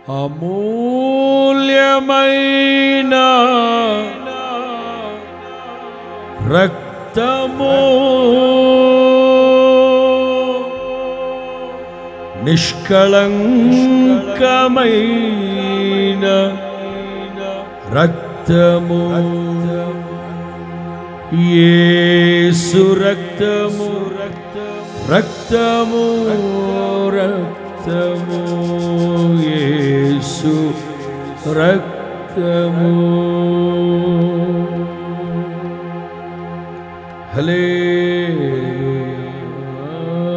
అమూల్యమైన రక్తము, నిష్కళంకమైన రక్తము, యేసు రక్తము, రక్తము, రక్తము, యేసు రక్తము. హల్లెలూయా.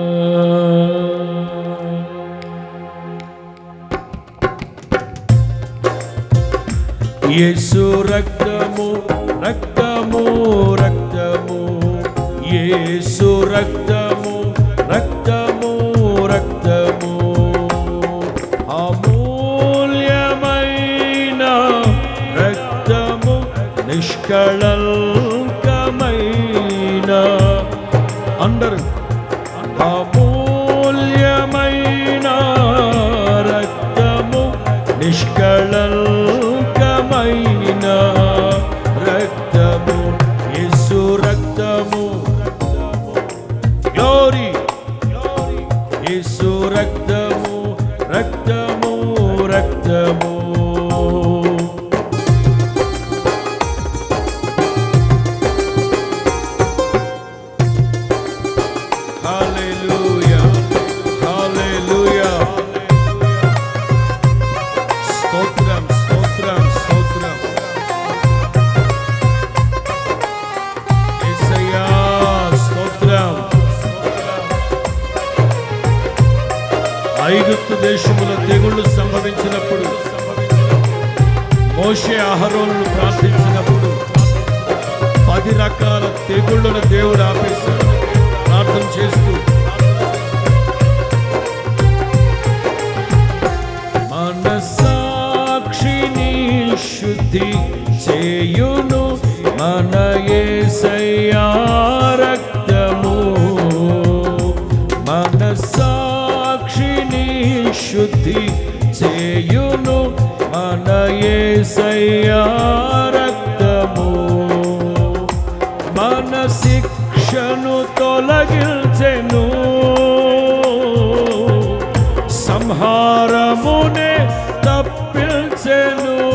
యేసు రక్తము, రక్తము, రక్తము, యేసు రక్తము, రక్తము, రక్తము, అమూల్యమైన రక్తము, నిష్కళంకమైన అందరూ అమూల్యమైన రక్తము, నిష్కళంకమైన రక్తము, యేసు రక్తము, గ్లోరీ, యేసు రక్తము, రక్తము, రక్తము. హల్లెలూయా, హల్లెలూయా. స్తోత్రం, స్తోత్రం, స్తోత్రం. యేసయ్యా స్తోత్రం. ఐగుప్తు దేశముల తెగుళ్లు సంభవించినప్పుడు మోషే అహరోనును ప్రార్థించినప్పుడు 10 రకాల తెగుళ్ళను దేవుడు ఆపేశాడు. ప్రార్థన చేస్తూ మనసాక్షిని శుద్ధి చేయును మన యేసయ్యా రక్తము, మనసాక్షిని శుద్ధి చేయును మన యేసయ్యా రక్తము, మన శిక్షను తొలగించెను, సంహారమునే తప్పించెను,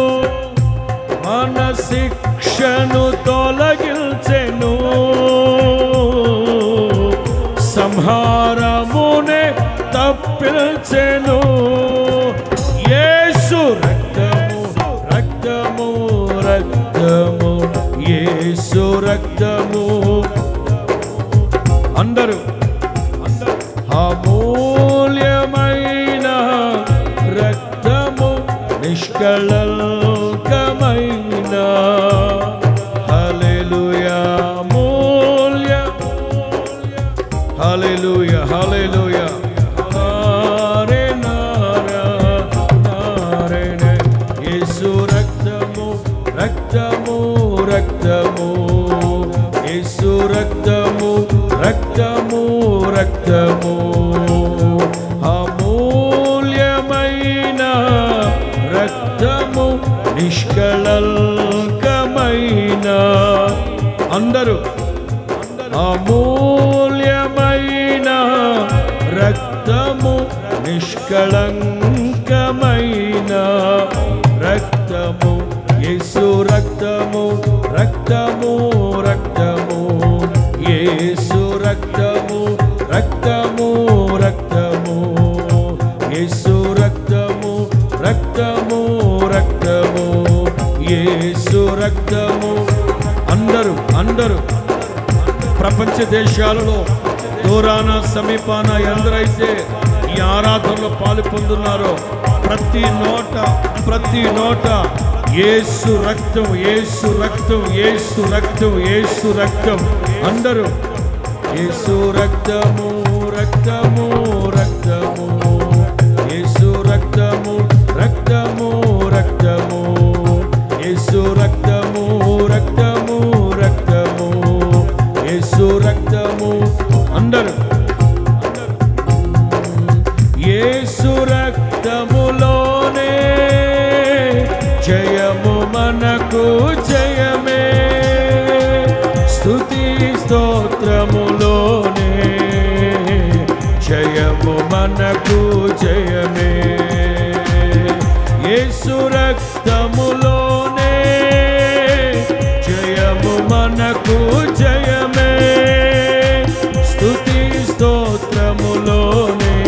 మన శిక్షను తొలగించెను, సంహారమునే తప్పించెను, యేసు రక్తము, రక్తము, రక్తము, యేసు రక్తము. అందరూ అమూల్యమైన రక్తము, నిష్కళంకమైన. హల్లెలూయా, అమూల్య, హల్లెలూయా, హల్లెలూయా. నారే నారా నారేనే, యేసు రక్తము, రక్తము, రక్తము, యేసు రక్తము, రక్తము, రక్తము, అమూల్యమైన రక్తము, నిష్కళంకమైన. అందరూ అమూల్యమైన రక్తము, నిష్కళంకమైన రక్తము, యేసు రక్తము, రక్తము, రక్తము, యేసు రక్తము, రక్తము, రక్తము, యేసు రక్తము, రక్తము, రక్తము, యేసు రక్తము. అందరూ అందరూ ప్రపంచ దేశాలలో దూరాన సమీపాన ఎందరైతే ఈ ఆరాధనలో పాలు పొందున్నారో ప్రతి నోట యేసు రక్తం, యేసు రక్తం, యేసు రక్తం, యేసు రక్తం. అందరూ యేసు రక్తము, రక్తము, రక్తము, యేసు రక్తము, రక్తము, రక్తము, యేసు రక్తము, రక్తము, రక్తము, యేసు రక్తము. అందరూ యేసు రక్తములోన స్తోత్రములోనే జయము మనకు జయమే. యేసు రక్తములోనే జయము మనకు జయమే. స్తుతి స్తోత్రములోనే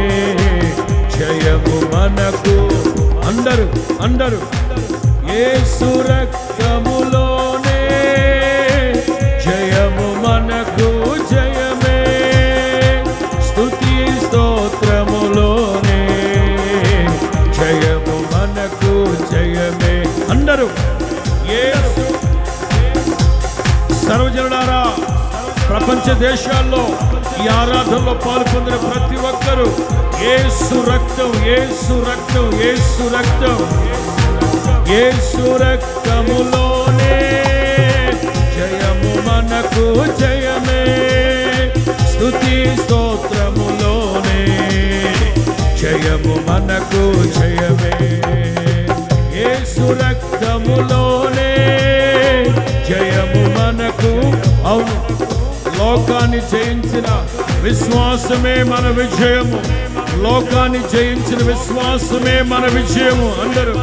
జయము మనకు. అందరూ యేసు రక్తములోనే జయము మనకు జయమే. స్తుతి స్తోత్రములోనే జయము మనకు జయమే. అందరూ యేసు. సర్వజనులారా, ప్రపంచ దేశాల్లో ఈ ఆరాధనలో పాల్పొందిన ప్రతి ఒక్కరూ యేసు రక్తం, యేసు రక్తం, యేసు రక్తం, యేసు రక్తములోనే జయము మనకు జయమే. స్తుతి స్తోత్రములోనే జయము మనకు జయమే. యేసు రక్తములోనే జయము మనకు. అవును, లోకాన్ని జయించిన విశ్వాసమే మన విజయము. లోకాన్ని జయించిన విశ్వాసమే మన విజయము. అందరూ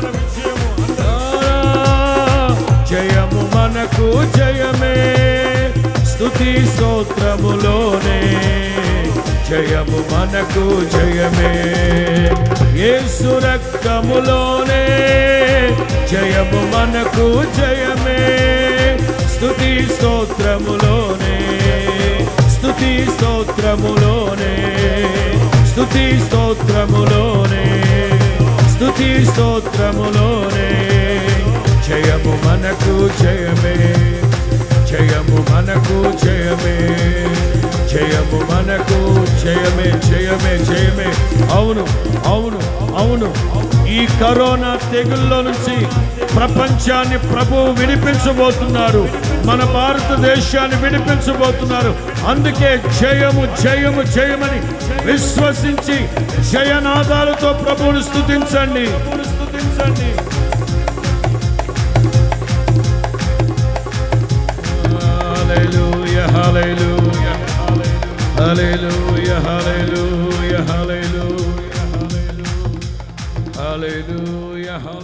జయము మనకు జయమే. స్తుతి స్తోత్రములోనే జయము మనకు జయమే. యేసు రక్తములోనే జయము మనకు జయమే. స్తుతి స్తోత్రములోనే, స్తుతి స్తోత్రములోనే, స్తుతి స్తోత్రములోనే, స్తుతి స్తోత్రములోనే జయము మనకు జయమే. జయము మనకు జయమే. జయము మనకు జయమే. జయమే జయమే. అవును అవును అవును. ఈ కరోనా తెగుల్లో నుంచి ప్రపంచాన్ని ప్రభువు విడిపించబోతున్నారు. మన భారతదేశాన్ని విడిపించబోతున్నారు. అందుకే జయము జయము జయమని విశ్వసించి జయనాదాలతో ప్రభువును స్తుతించండి. హల్లెలూయా హల్లెలూయా హల్లెలూయా హల్లెలూయా హల్లెలూయా హల్లెలూయా.